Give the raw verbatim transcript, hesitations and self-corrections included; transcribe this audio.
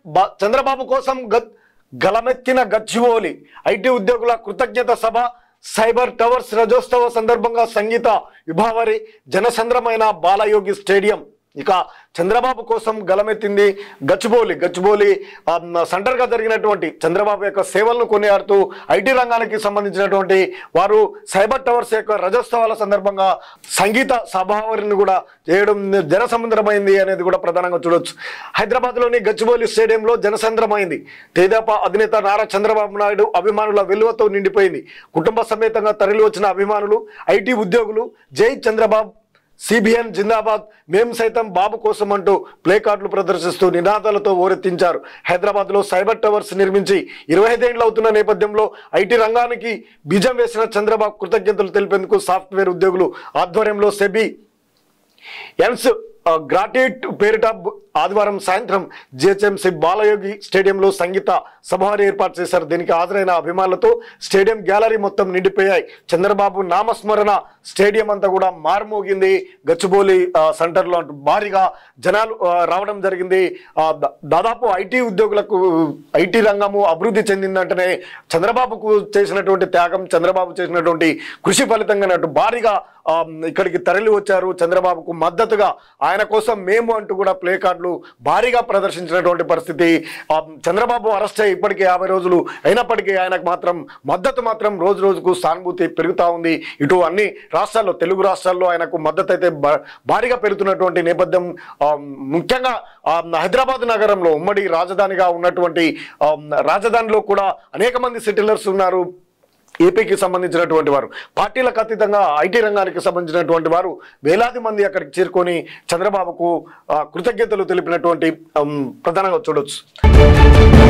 చంద్రబాబు కోసం గలమెత్తిన గచ్చిబౌలి ఐటీ ఉద్యోగుల కృతజ్ఞత సభ సైబర్ టవర్స్ రజోత్సవ సందర్భంగా సంగీత విభావరి జనసంద్రమైన బాలయోగి స్టేడియం ఇక చంద్రబాబు కోసం గలమెత్తింది గచ్చిబౌలి గచ్చిబౌలి సెంటర్గా జరిగినటువంటి చంద్రబాబు యొక్క సేవలను కొనియాడుతూ ఐటీ రంగానికి సంబంధించినటువంటి వారు సైబర్ టవర్స్ యొక్క రజోత్సవాల సందర్భంగా సంగీత సభావరిని కూడా చేయడం జనసముద్రమైంది అనేది కూడా ప్రధానంగా చూడొచ్చు. హైదరాబాద్లోని గచ్చిబౌలి స్టేడియంలో జనసంద్రమైంది. తెదేపా అధినేత నారా చంద్రబాబు నాయుడు అభిమానుల విలువతో నిండిపోయింది. కుటుంబ సమేతంగా తరలి వచ్చిన అభిమానులు ఐటీ ఉద్యోగులు జై చంద్రబాబు సిబిఎన్ జిందాబాద్ మేం సైతం బాబు కోసం అంటూ ప్లే కార్డులు ప్రదర్శిస్తూ నినాదాలతో ఓరెత్తించారు. హైదరాబాద్లో సైబర్ టవర్స్ నిర్మించి ఇరవై ఐదేళ్లు అవుతున్న నేపథ్యంలో ఐటీ రంగానికి బీజం వేసిన చంద్రబాబు కృతజ్ఞతలు తెలిపేందుకు సాఫ్ట్వేర్ ఉద్యోగులు ఆధ్వర్యంలో సెబీ ఎన్స్ గ్రాట్యుయేట్ పేరిట ఆదివారం సాయంత్రం జిహెచ్ఎంసీ బాలయోగి స్టేడియంలో సంగీత సభారి ఏర్పాటు చేశారు. దీనికి హాజరైన అభిమానులతో స్టేడియం గ్యాలరీ మొత్తం నిండిపోయాయి. చంద్రబాబు నామస్మరణ స్టేడియం అంతా కూడా మారుమోగింది. గచ్చిబౌలి సెంటర్లో అంటూ భారీగా జనాలు రావడం జరిగింది. దాదాపు ఐటీ ఉద్యోగులకు ఐటీ రంగము అభివృద్ధి చెందిందంటేనే చంద్రబాబుకు చేసినటువంటి త్యాగం, చంద్రబాబు చేసినటువంటి కృషి ఫలితంగా భారీగా ఇక్కడికి తరలి వచ్చారు. చంద్రబాబుకు మద్దతుగా ఆయన కోసం మేము అంటూ కూడా ప్లే కార్డులు భారీగా ప్రదర్శించినటువంటి పరిస్థితి. చంద్రబాబు అరెస్ట్ అయ్యి ఇప్పటికే యాభై రోజులు అయినప్పటికీ ఆయనకు మాత్రం మద్దతు మాత్రం రోజు రోజుకు సానుభూతి పెరుగుతూ ఉంది. ఇటు అన్ని రాష్ట్రాల్లో తెలుగు రాష్ట్రాల్లో ఆయనకు మద్దతు అయితే భారీగా పెరుగుతున్నటువంటి నేపథ్యం. ముఖ్యంగా హైదరాబాద్ నగరంలో ఉమ్మడి రాజధానిగా ఉన్నటువంటి రాజధానిలో కూడా అనేక మంది సెటిలర్స్ ఉన్నారు. ఏపీకి సంబంధించినటువంటి వారు పార్టీలకు అతీతంగా ఐటీ రంగానికి సంబంధించినటువంటి వారు వేలాది మంది అక్కడికి చేరుకొని చంద్రబాబుకు కృతజ్ఞతలు తెలిపినటువంటి ప్రధానంగా చూడొచ్చు.